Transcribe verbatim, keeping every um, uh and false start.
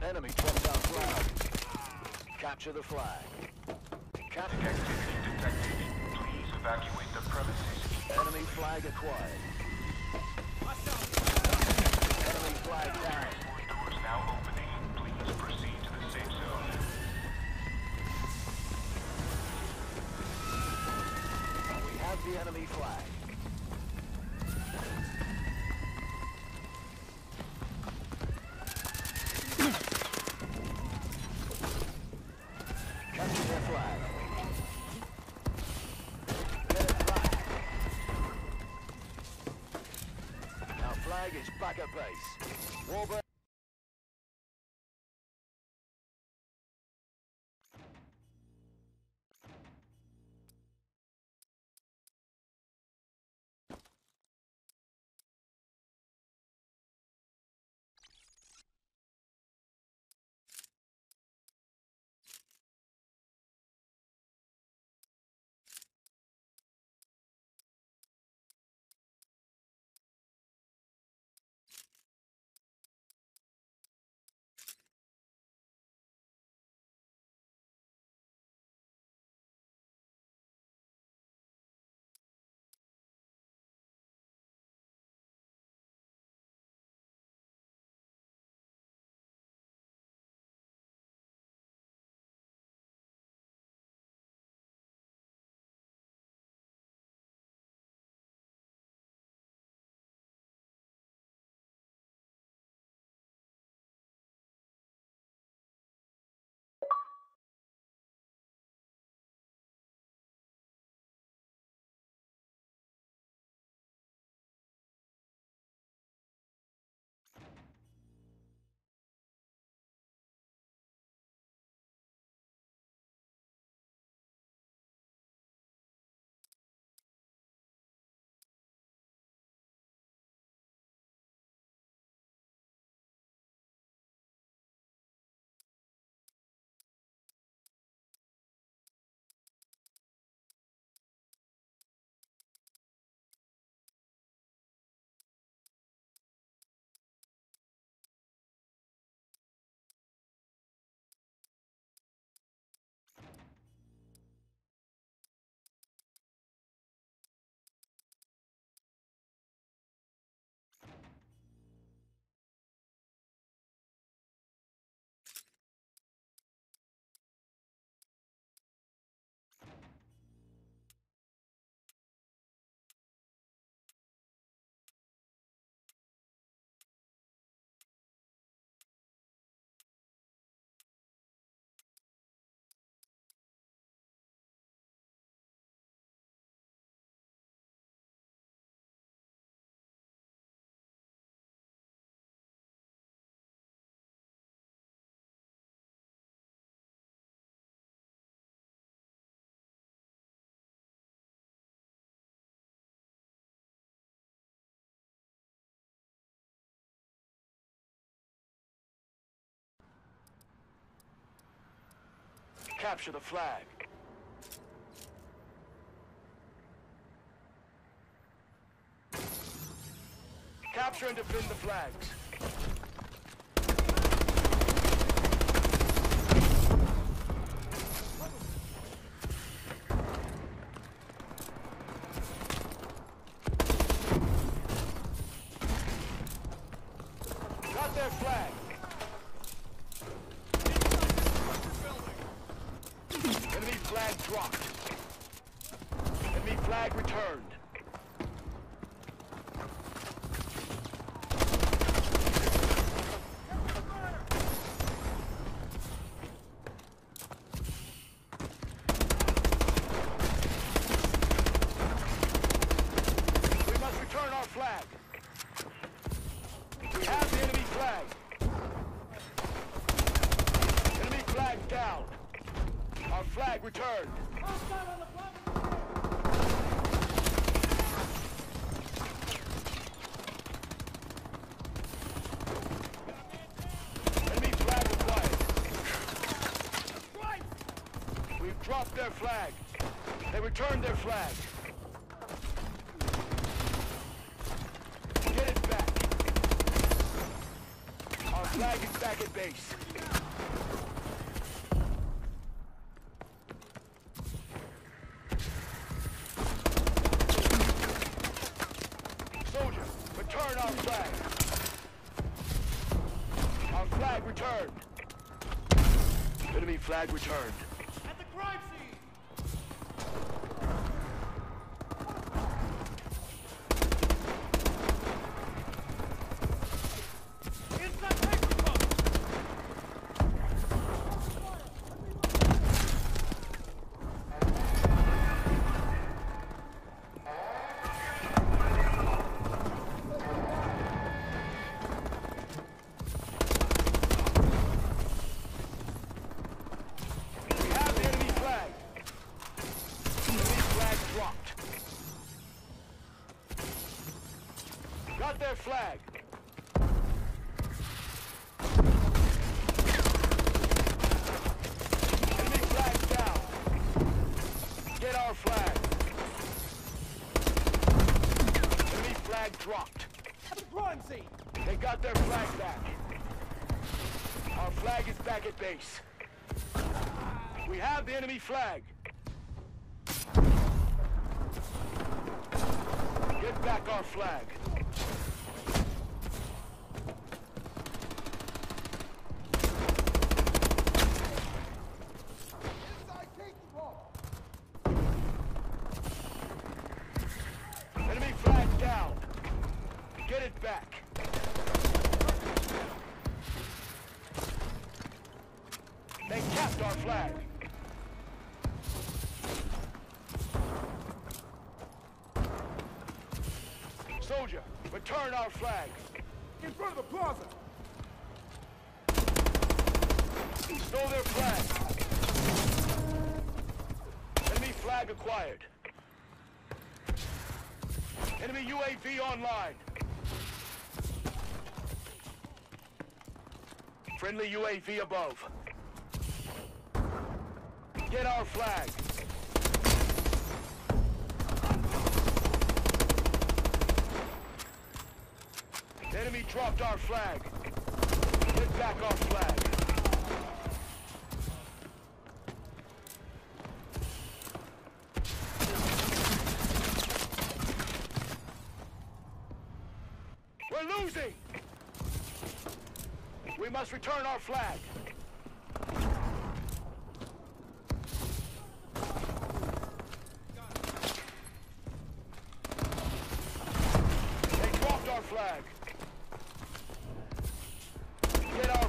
Enemy dropped our flag. Capture the flag. Capture Activity detected. Please evacuate the premises. enemy flag acquired. Enemy flag down. Doors now opening. Please proceed to the safe zone. We have the enemy flag. Capture their flag. Get it back. Our flag is back at base. Warbird. Capture the flag. Capture and defend the flags. Got their flag. Enemy flag dropped. Enemy flag returned. We must return our flag. We have the enemy flag. Enemy flag down. Our flag returned. Enemy flag acquired. We've dropped their flag. They returned their flag. Get it back. Our Flag is back at base. Soldier, return our flag. Our flag returned. Enemy flag returned. At the crime scene! Inside Mexico! We have the enemy flag. Enemy flag dropped. Got their flag. Enemy flag down. Get our flag. Enemy flag dropped. At the crime scene! They got their flag back. Our flag is back at base. We have the enemy flag. Get back our flag. Enemy flag down. Get it back. They capped our flag. Soldier, return our flag. In front of the plaza! Stole their flag. Enemy flag acquired. Enemy U A V online. Friendly U A V above. Get our flag. Enemy dropped our flag. Get back our flag. We're losing! We must return our flag. They dropped our flag. Get our